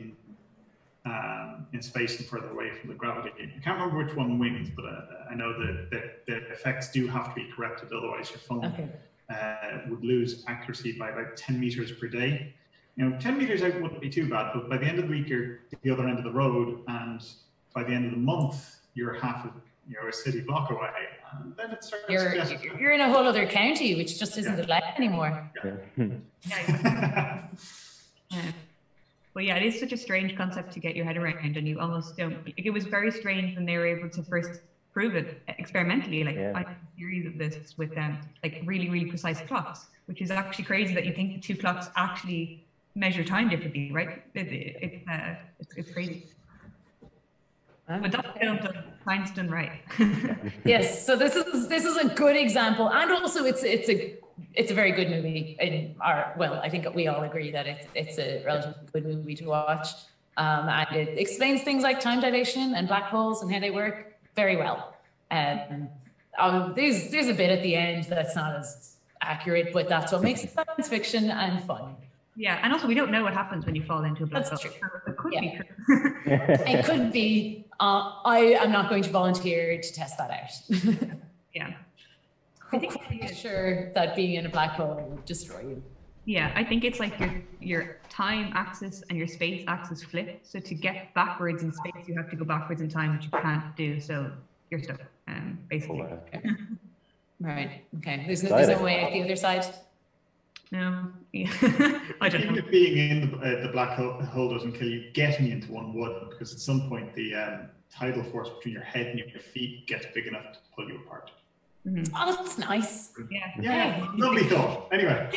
Speaker 4: um, in space and further away from the gravity. I can't remember which one wins, but uh, I know that the, the effects do have to be corrected, otherwise your phone
Speaker 1: okay.
Speaker 4: uh, would lose accuracy by about ten meters per day. you know, ten meters out wouldn't be too bad, but by the end of the week, you're at the other end of the road, and by the end of the month, you're half a, you know, a city block away. And then it starts
Speaker 1: You're,
Speaker 4: to get...
Speaker 1: you're in a whole other county, which just isn't
Speaker 4: Yeah.
Speaker 1: allowed anymore.
Speaker 4: Yeah.
Speaker 3: Yeah. Yeah. But yeah, it is such a strange concept to get your head around, and you almost don't. It was very strange when they were able to first prove it experimentally. Like
Speaker 5: Yeah.
Speaker 3: I did a series of this with them, like really, really precise clocks, which is actually crazy that you think the two clocks actually measure time differently, right? It, it, it, uh, it's, it's crazy. But that film done, science done right.
Speaker 1: Yes, so this is this is a good example, and also it's it's a it's a very good movie. In our well, I think we all agree that it's it's a relatively good movie to watch, um, and it explains things like time dilation and black holes and how they work very well. Um, um, there's there's a bit at the end that's not as accurate, but that's what makes it science fiction and fun.
Speaker 3: Yeah, and also we don't know what happens when you fall into a black hole.
Speaker 1: That's true.
Speaker 3: It could
Speaker 1: Yeah.
Speaker 3: be true.
Speaker 1: It could be. Uh, I am not going to volunteer to test that out.
Speaker 3: Yeah.
Speaker 1: I think I'm sure that being in a black hole would destroy you.
Speaker 3: Yeah, I think it's like your your time axis and your space axis flip. So to get backwards in space, you have to go backwards in time, which you can't do. So you're stuck, um, basically.
Speaker 1: Okay. Right. Okay. There's no, there's no way out the other side.
Speaker 3: No. Yeah. I don't
Speaker 4: Even
Speaker 3: know.
Speaker 4: if being in the, uh, the black hole, hole doesn't kill you, getting into one would, because at some point the um, tidal force between your head and your feet gets big enough to pull you apart.
Speaker 3: Mm-hmm.
Speaker 1: Oh, that's nice.
Speaker 3: Yeah.
Speaker 4: Yeah, lovely thought. Anyway.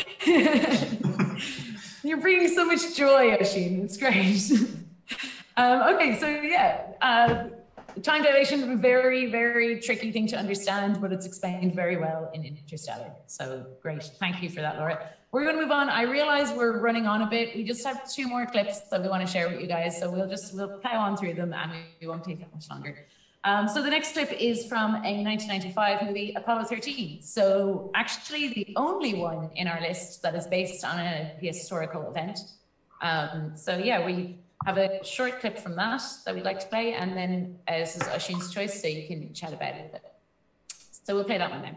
Speaker 1: You're bringing so much joy, Oisin. It's great. um, okay, so yeah, uh, time dilation, a very, very tricky thing to understand, but it's explained very well in Interstellar. So great. Thank you for that, Laura. We're going to move on. I realize we're running on a bit. We just have two more clips that we want to share with you guys. So we'll just, we'll plow on through them and we won't take that much longer. Um, so the next clip is from a nineteen ninety-five movie, Apollo thirteen. So actually the only one in our list that is based on a historical event. Um, so yeah, we have a short clip from that that we'd like to play, and then uh, this is Oisin's choice, so you can chat about it a bit. So we'll play that one now.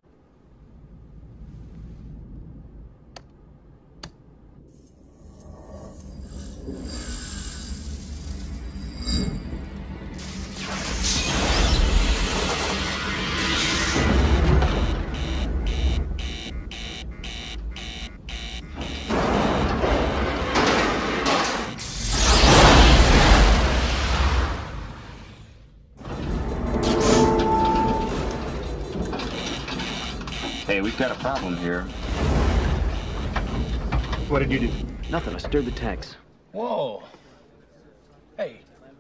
Speaker 12: Hey, we've got a problem here.
Speaker 13: What did you do?
Speaker 12: Nothing. I stirred the tanks.
Speaker 13: Whoa. Hey.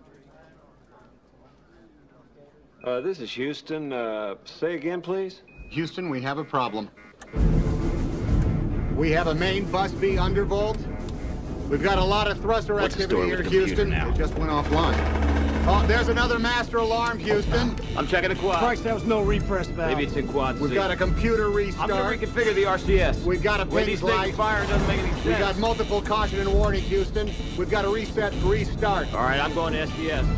Speaker 12: Uh, this is Houston. Uh, say again, please.
Speaker 14: Houston, we have a problem. We have a main bus B undervolt. We've got a lot of thruster
Speaker 12: What's the
Speaker 14: activity
Speaker 12: story
Speaker 14: here,
Speaker 12: with the computer
Speaker 14: Houston.
Speaker 12: now?
Speaker 14: It just went offline. Oh, there's another master alarm, Houston.
Speaker 12: I'm checking the quad.
Speaker 13: Christ, that was no repress valve.
Speaker 12: Maybe it's in quad C.
Speaker 14: We've got a computer restart.
Speaker 12: I'm gonna reconfigure the R C S.
Speaker 14: We've got a
Speaker 12: When
Speaker 14: ping
Speaker 12: these things
Speaker 14: light.
Speaker 12: fire, it doesn't make any sense.
Speaker 14: We've got multiple caution and warning, Houston. We've got to reset and restart.
Speaker 12: All right, I'm going to S D S.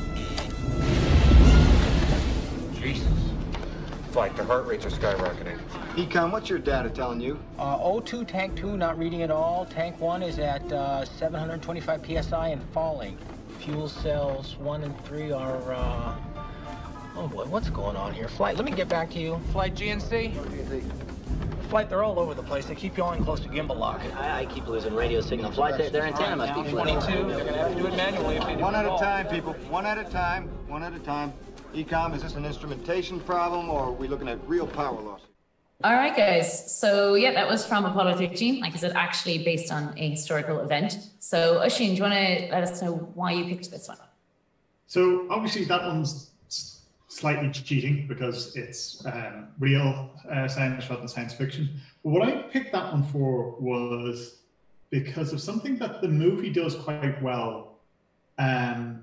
Speaker 15: Jesus. Flight, the heart rates are skyrocketing.
Speaker 14: Econ, what's your data telling you?
Speaker 16: Uh, O two, tank two, not reading at all. Tank one is at uh, seven hundred twenty-five P S I and falling. Fuel cells one and three are, uh... oh boy, what's going on here? Flight, let me get back to you. Flight G N C? Flight, they're all over the place. They keep yawing close to gimbal lock.
Speaker 17: I, I keep losing radio signal. Flight, their, their antenna must be flat.
Speaker 16: twenty-two, they're gonna have to do it manually if they do
Speaker 14: One at
Speaker 16: it
Speaker 14: a
Speaker 16: all.
Speaker 14: time, people. One at a time. One at a time. Ecom, is this an instrumentation problem, or are we looking at real power loss?
Speaker 1: All right, guys. So yeah, that was from Apollo thirteen. Like I said, actually based on a historical event. So Oisin, do you want to let us know why you picked this one?
Speaker 4: So obviously that one's s- slightly cheating because it's um, real uh, science rather than science fiction. But what I picked that one for was because of something that the movie does quite well. Um,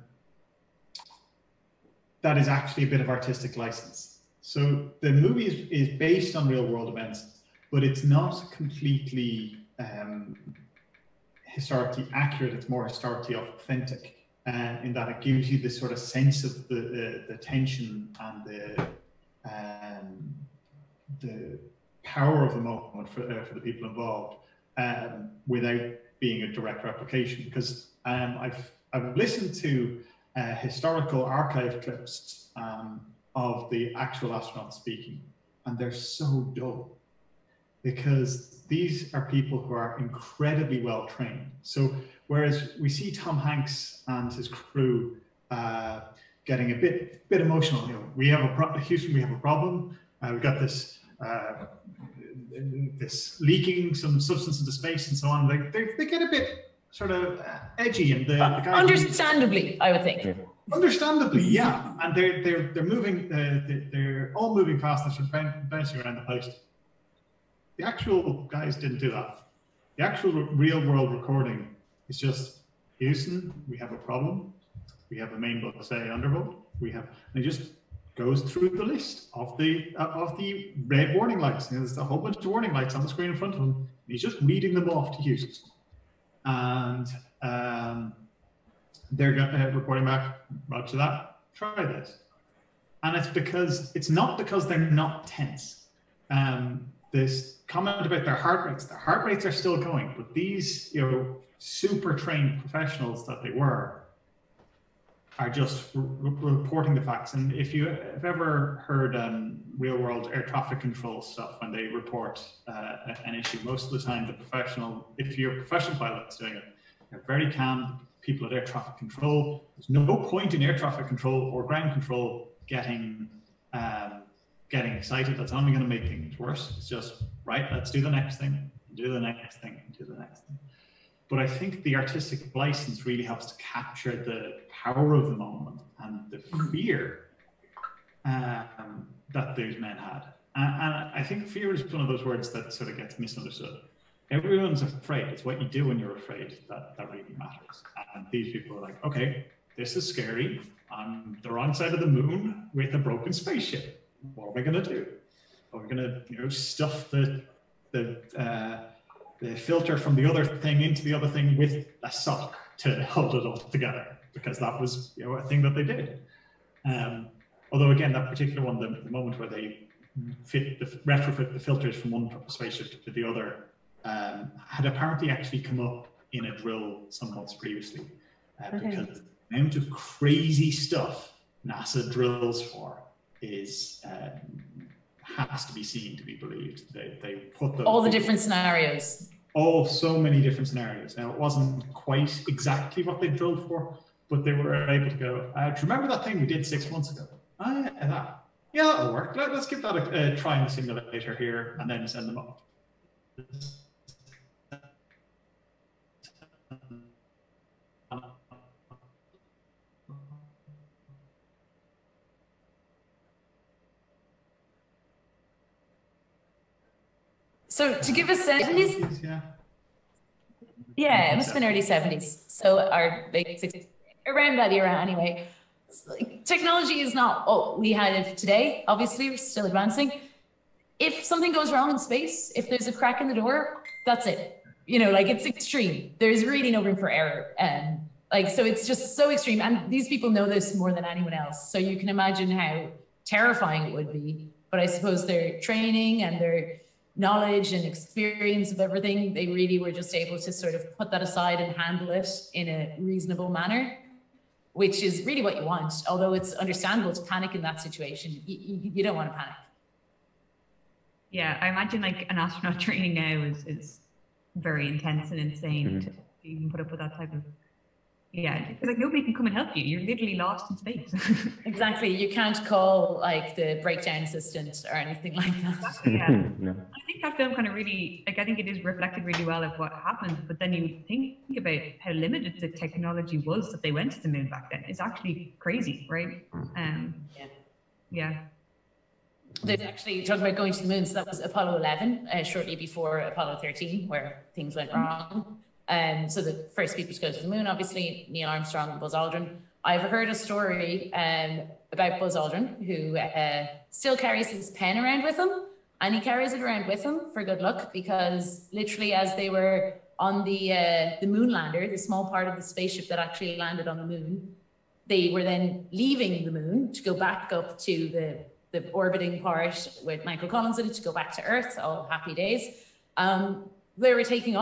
Speaker 4: that is actually a bit of artistic license. So the movie is, is based on real world events, but it's not completely um, historically accurate. It's more historically authentic. Uh, in that it gives you this sort of sense of the the, the tension and the um, the power of the moment for uh, for the people involved, um, without being a direct replication, because um, I've I've listened to uh, historical archive clips um, of the actual astronauts speaking, and they're so dull, because these are people who are incredibly well trained. So whereas we see Tom Hanks and his crew uh, getting a bit bit emotional, you know, we have a pro Houston, we have a problem. Uh, we've got this uh, this leaking some substance into space and so on. They they, they get a bit sort of uh, edgy, and the, the guy
Speaker 1: understandably, I would think.
Speaker 4: Understandably, yeah, and they're they're they're moving. Uh, they're, they're all moving fast. They're sort of bouncing around the place. The actual guys didn't do that. The actual real world recording is just Houston. We have a problem. We have a main bus A undervolt. We have, and it just goes through the list of the uh, of the red warning lights. And there's a whole bunch of warning lights on the screen in front of him. And he's just reading them off to Houston, and um, they're uh, reporting back. Roger that. Try this, and it's because it's not because they're not tense. Um, this comment about their heart rates, their heart rates are still going, but these, you know, super trained professionals that they were are just re reporting the facts. And if you have ever heard um, real world air traffic control stuff, when they report uh, an issue, most of the time the professional, if you're a professional pilot that's doing it, they're very calm. People at air traffic control, there's no point in air traffic control or ground control getting um, getting excited. That's only going to make things worse. It's just, right, let's do the next thing, do the next thing, do the next thing. But I think the artistic license really helps to capture the power of the moment and the fear um, that those men had. And, and I think fear is one of those words that sort of gets misunderstood. Everyone's afraid. It's what you do when you're afraid that, that really matters. And these people are like, okay, this is scary. I'm the wrong side of the moon with a broken spaceship. What are we going to do? Are we going to, you know, stuff the the uh, the filter from the other thing into the other thing with a sock to hold it all together? Because that was, you know, a thing that they did. Um, although again, that particular one, the, the moment where they fit the retrofit the filters from one spaceship to the other, um, had apparently actually come up in a drill some months previously, uh,
Speaker 1: Okay.
Speaker 4: because the amount of crazy stuff NASA drills for is um, has to be seen to be believed. They they put those
Speaker 1: All the different scenarios.
Speaker 4: Oh, so many different scenarios. Now, it wasn't quite exactly what they drilled for, but they were able to go, uh, do you remember that thing we did six months ago? Ah, yeah, that. Yeah, that'll work. Let, let's give that a, a try in the simulator here and then send them up.
Speaker 1: So to give us seventies,
Speaker 4: yeah,
Speaker 1: yeah, it must have been early seventies. So our late sixties, around that era anyway. Like, technology is not, oh, we had it today, obviously, we're still advancing. If something goes wrong in space, if there's a crack in the door, that's it. You know, like, it's extreme. There's really no room for error. Um, like, so it's just so extreme. And these people know this more than anyone else. So you can imagine how terrifying it would be. But I suppose their training and their knowledge and experience of everything, they really were just able to sort of put that aside and handle it in a reasonable manner, which is really what you want. Although it's understandable to panic in that situation. You, you, you don't want to panic.
Speaker 3: Yeah, I imagine like an astronaut training now is, is very intense and insane mm-hmm. to even put up with that type of, yeah, because like nobody can come and help you. You're literally lost in space.
Speaker 1: Exactly. You can't call like the breakdown assistant or anything like that.
Speaker 3: Exactly, yeah. No. I think that film kind of really, like, I think it is reflected really well of what happened, but then you think about how limited the technology was that they went to the moon back then. It's actually crazy, right? Um,
Speaker 1: yeah.
Speaker 3: Yeah.
Speaker 1: There's actually, talking about going to the moon, so that was Apollo eleven, uh, shortly before Apollo thirteen, where things went wrong. Um, so the first people to go to the moon, obviously, Neil Armstrong and Buzz Aldrin. I've heard a story um, about Buzz Aldrin, who uh, still carries his pen around with him, and he carries it around with him for good luck, because literally as they were on the uh, the moon lander, the small part of the spaceship that actually landed on the moon, they were then leaving the moon to go back up to the, the orbiting part with Michael Collins in it, to go back to Earth, all happy days. Um, they were taking off,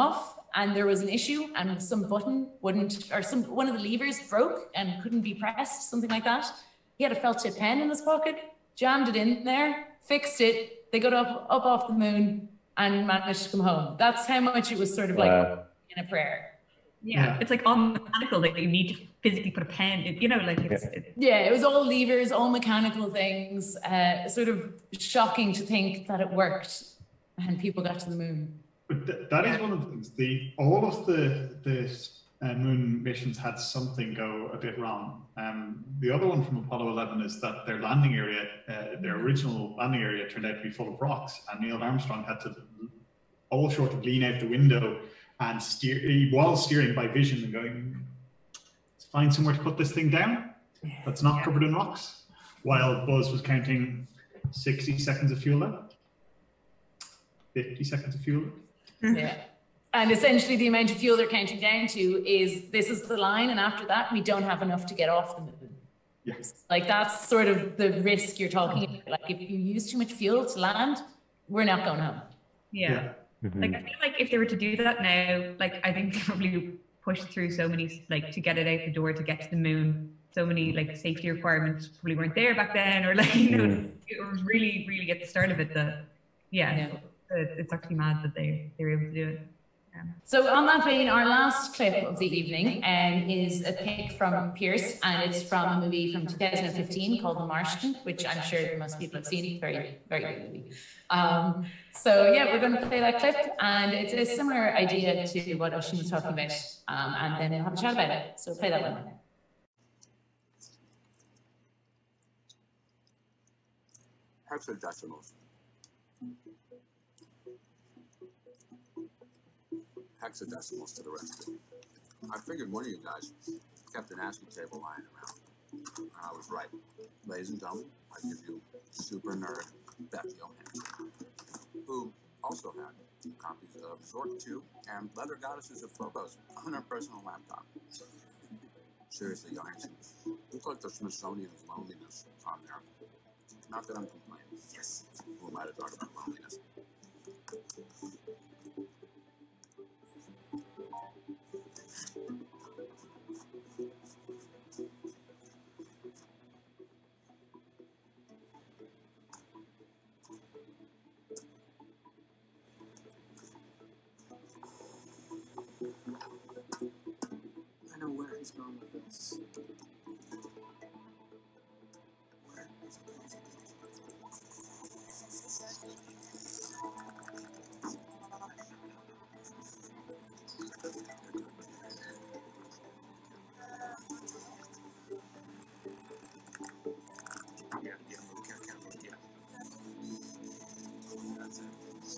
Speaker 1: and there was an issue and some button wouldn't, or some one of the levers broke and couldn't be pressed, something like that. He had a felt tip pen in his pocket, jammed it in there, fixed it. They got up, up off the moon and managed to come home. That's how much it was sort of like
Speaker 5: Wow.
Speaker 1: in a prayer.
Speaker 3: Yeah,
Speaker 4: Yeah.
Speaker 3: it's like all mechanical. Like you need to physically put a pen in, you know, like it's,
Speaker 5: Yeah.
Speaker 3: it's
Speaker 1: Yeah, it was all levers, all mechanical things. Uh, sort of shocking to think that it worked and people got to the moon.
Speaker 4: But th that is one of the things. The all of the the uh, moon missions had something go a bit wrong. Um, the other one from Apollo eleven is that their landing area, uh, their original landing area, turned out to be full of rocks, and Neil Armstrong had to, all short of lean out the window and steer. He was steering by vision and going, "Let's find somewhere to put this thing down that's not covered in rocks," while Buzz was counting sixty seconds of fuel left, fifty seconds of fuel left.
Speaker 1: Yeah. And essentially the amount of fuel they're counting down to is this is the line, and after that we don't have enough to get off the moon.
Speaker 4: Yes.
Speaker 1: Like that's sort of the risk you're talking about. Like if you use too much fuel to land, we're not going home.
Speaker 3: yeah.
Speaker 4: Yeah.
Speaker 5: Mhm.
Speaker 3: Like I feel like if they were to do that now, like I think they probably pushed through so many, like to get it out the door to get to the moon. So many like safety requirements probably weren't there back then, or like you know,
Speaker 5: Mm.
Speaker 3: it was really, really at the start of it. That yeah,
Speaker 1: Yeah.
Speaker 3: it- it's actually mad that they they were able to do it. Um,
Speaker 1: So on that vein, our last clip of the evening um, is a pic from Pearse, and it's from a movie from two thousand fifteen called The Martian, which I'm sure most people have seen. Very, very good movie. Um, so yeah, we're going to play that clip, and it's a similar idea to what Oisin was talking about, um, and then we'll have a chat about it. So play that one.
Speaker 18: Hexadecimals. Hexadecimals to the rescue. I figured one of you guys kept an ASCII table lying around. And I was right. Ladies and gentlemen, I give you super nerd Beth Johansson, who also had copies of Zork two and Leather Goddesses of Phobos on her personal laptop. Seriously, Johansson, look like the Smithsonian's loneliness on there. Not that I'm complaining. Yes. Who am I to talk about loneliness? I know where he's going with this. Where is it going? Yeah, yeah, okay, okay, yeah. That's it.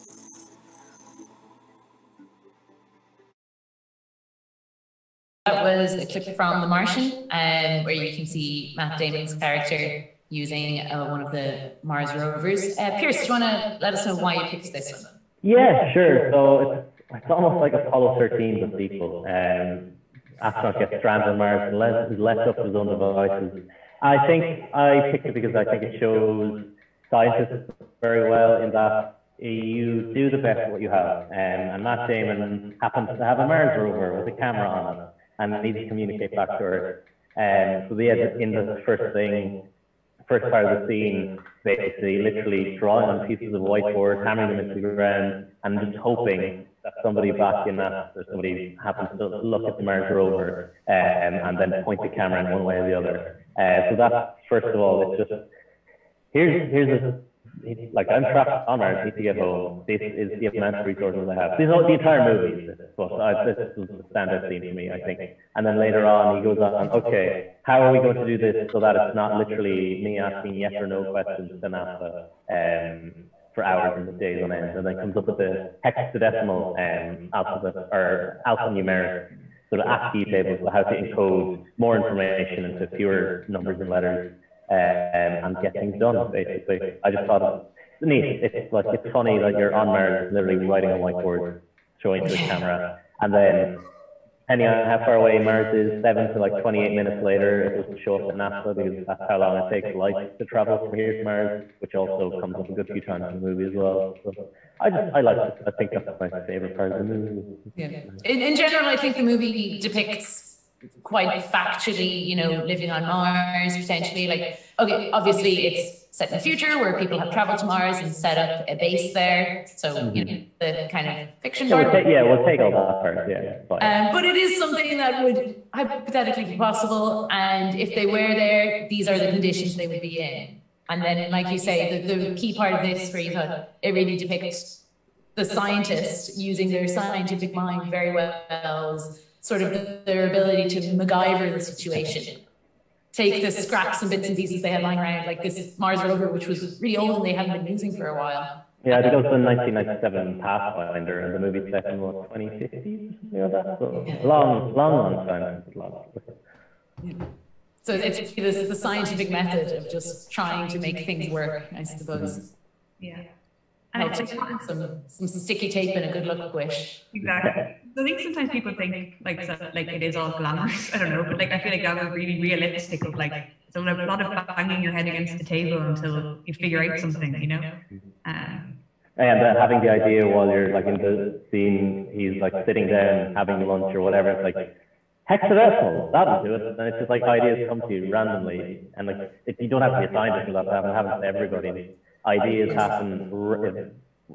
Speaker 1: That was a clip from The Martian, um, where you can see Matt Damon's character using uh, one of the Mars rovers. Uh, Pearse, do you want to let us know why you picked this one?
Speaker 5: Yeah, sure. So it's, it's almost like Apollo thirteen, the sequel. Um, astronaut gets stranded on Mars and left, is left up to his own devices. I think I picked it because I think it shows scientists very well in that you do the best with what you have. Um, and Matt Damon happens to have a Mars rover with a camera on it and needs to communicate back to Earth. Um, so yeah, in the first thing, first part of the scene, basically literally drawing on pieces of whiteboard, hammering them into the ground, and just hoping that somebody back in that, or somebody happens to look at the Mars rover um, and then point the camera in one way or the other. Uh, so that's, first of all, it's just, here's, here's a, like I'm trapped on Mars, need to get home. This is the amount of resources I have. This is all, the entire movie, but I, this was the standout scene for me, I think. And then later on, he goes on, okay, how are we going to do this so that it's not literally me asking yes or no questions to NASA um, for hours and days on end, and then comes up with the hexadecimal um, alphabet or alphanumeric sort of ASCII tables for how to encode more information into fewer numbers and letters. Um, and get things done, basically. I just thought it was neat. It's like, it's funny that you're on Mars, literally writing on whiteboard, showing to the camera, and then depending on how far away Mars is, seven to like twenty-eight minutes later, it doesn't show up at NASA because that's how long it takes light to travel from here to Mars, which also comes up a good few times in the movie as well. So I just, I like it. I think that's my favorite part of the movie.
Speaker 1: Yeah. In, in general, I think the movie depicts quite factually, you know, living on Mars, potentially. Like, okay, obviously it's set in the future where people have traveled to Mars and set up a base there. So, mm-hmm. you know, the kind of fiction
Speaker 5: yeah,
Speaker 1: part.
Speaker 5: We'll take, yeah, we'll take all that part, yeah.
Speaker 1: Um, but it is something that would hypothetically be possible. And if they were there, these are the conditions they would be in. And then, like you say, the, the key part of this where you thought it really depicts the scientist using their scientific mind very well, is sort of their ability to MacGyver the situation. Take the scraps and bits and pieces they had lying around, like this Mars rover, which was really old and they hadn't been using for a while.
Speaker 5: Yeah, I think it was the nineteen ninety-seven Pathfinder, and the movie set in what, twenty fifty, something like that. So yeah. long, long, long time.
Speaker 1: Yeah. So it's this the scientific method of just trying to make things work, I suppose.
Speaker 3: Yeah.
Speaker 1: And I'll take some some sticky tape and a good luck wish.
Speaker 3: Exactly. I think sometimes people think like so, like it is all glamorous. I don't know, but like I feel like that was really realistic. Of like so a lot of banging your head against the table until you figure out something, you know. Um,
Speaker 5: and uh, having the idea while you're like in the scene, he's like sitting down having lunch or whatever. It's like hexadecimal, that'll do it. And it's just like ideas come to you randomly, and like it, you don't have to be a scientist for that to happen. It happens to everybody. Ideas happen in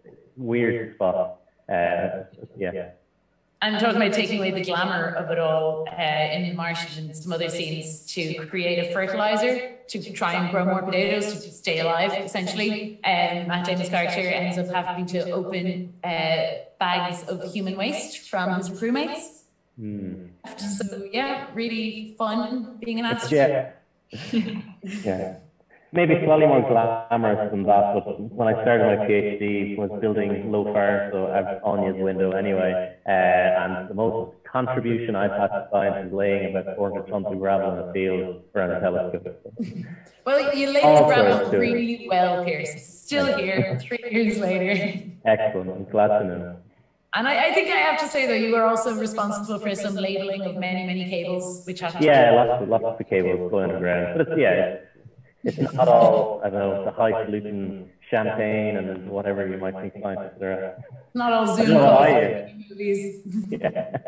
Speaker 5: weird spots. Uh, yeah.
Speaker 1: And talking about taking away the glamour of it all, uh, in The Martian and some other scenes, to create a fertilizer to try and grow more potatoes to stay alive, essentially. Um, Matt Damon's character ends up having to open uh, bags of human waste from his crewmates.
Speaker 5: Mm.
Speaker 1: So yeah, really fun being an astronaut.
Speaker 5: Yeah. Yeah. Maybe slightly more glamorous than that, but when I started my PhD, was building LOFAR, so I have Áine's window anyway, uh, and the most contribution I've had to science is laying about four hundred tons of gravel in a field around a telescope.
Speaker 1: Well, you laid the gravel really well, Pearse. Still here, three years later.
Speaker 5: Excellent, I'm glad to know.
Speaker 1: And I, I think I have to say, though, you were also responsible for some labeling of many, many cables, which have to
Speaker 5: Yeah, lots of, lots of cables going underground, but it's, yeah, it's not all, I don't know, the highfalutin champagne and whatever you might think scientists are at.
Speaker 1: Not all Zoom movies.
Speaker 5: Yeah.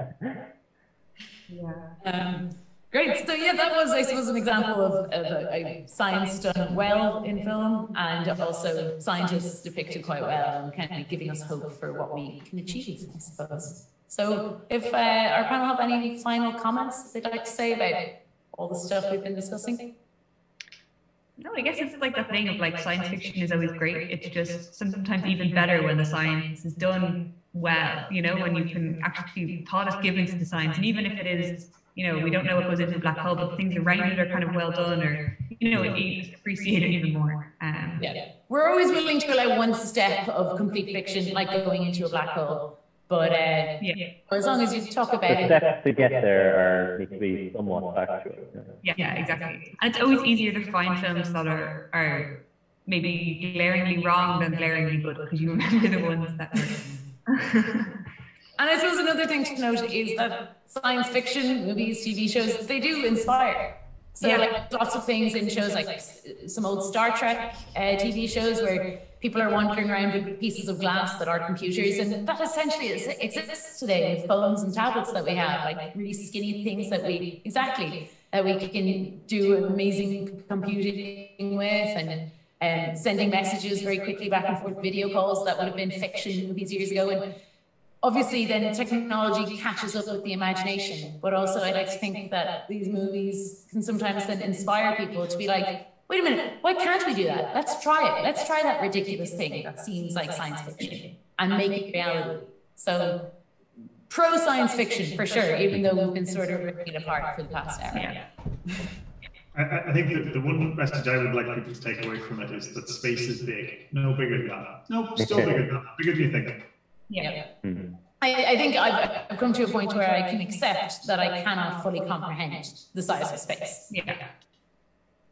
Speaker 1: Yeah. Um, great. So yeah, that was, I suppose, an example of, of a, a science done well in film, and also scientists depicted quite well and kind of giving us hope for what we can achieve, I suppose. So if uh, our panel have any final comments they'd like to say about all the stuff we've been discussing?
Speaker 3: No, I guess it's like that thing of like science fiction is always great. It's just sometimes even better when the science is done well, you know, when you can actually thought is given to the science. And even if it is, you know, we don't know what goes into a black hole, but things around it are kind of well done, or, you know, you appreciate it even more. Um,
Speaker 1: yeah. We're always willing to allow one step of complete fiction, like going into a black hole. But uh, yeah. as long as you talk about
Speaker 5: the
Speaker 1: it.
Speaker 5: steps to get there are need to be somewhat factual.
Speaker 3: Yeah, yeah, exactly. And it's always easier to find films that are, are maybe glaringly wrong than glaringly good, because you remember the ones that were.
Speaker 1: And I suppose another thing to note is that science fiction, movies, T V shows, they do inspire. So yeah. like lots of things in shows like some old Star Trek uh, T V shows where people are wandering around with pieces of glass that are computers, and that essentially is, exists today with phones and tablets that we have, like really skinny things that we, exactly, that we can do amazing computing with, and um, sending messages very quickly back and forth, video calls that would have been fiction movies years ago. And obviously then technology catches up with the imagination, but also I like to think that these movies can sometimes then inspire people to be like, wait a minute, why can't we do that? Let's try it. Let's try that ridiculous thing that seems like science fiction and make it reality. So pro science fiction for sure, even though we've been sort of ripping it apart for the past hour. Yeah.
Speaker 4: I, I think that the one message I would like people to take away from it is that space is big. No bigger than that. No, still bigger than that. Bigger than you think.
Speaker 1: Yeah. Mm-hmm. I, I think I've, I've come to a point where I can accept that I cannot fully comprehend the size of space.
Speaker 3: Yeah.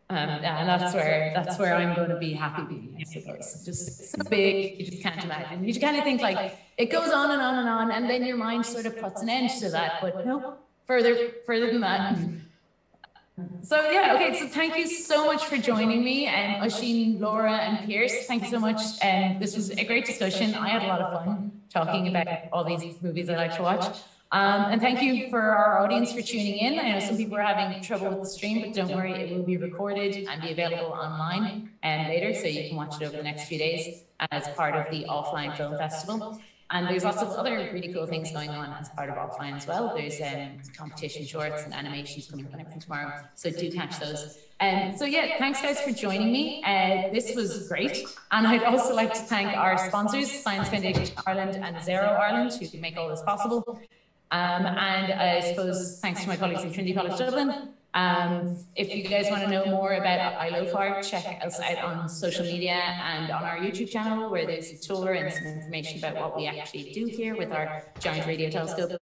Speaker 1: Um, and that's where that's where I'm going to be happy being, I suppose. Just so big, you just can't imagine. You kind of think like it goes on and on and on, and then your mind sort of puts an end to that. But no, further further than that. So yeah, okay. So thank you so much for joining me, and um, Oisin, Laura, and Pearse. Thank you so much. And um, this was a great discussion. I had a lot of fun talking about all these movies I like to watch. Um, and thank you for our audience for tuning in. I know some people are having trouble with the stream, but don't worry, it will be recorded and be available online and later, so you can watch it over the next few days as part of the Offline Film Festival. And there's lots of other really cool things going on as part of Offline as well. There's um, competition shorts and animations coming up from tomorrow, so do catch those. Um, so yeah, thanks guys for joining me. Uh, this was great. And I'd also like to thank our sponsors, Science Foundation Ireland and Zero Ireland, who make all this possible. Um, and I suppose thanks to my colleagues in Trinity College Dublin. Um, if you guys want to know more about I-LOFAR, check us out on social media and on our YouTube channel, where there's a tour and some information about what we actually do here with our giant radio telescope.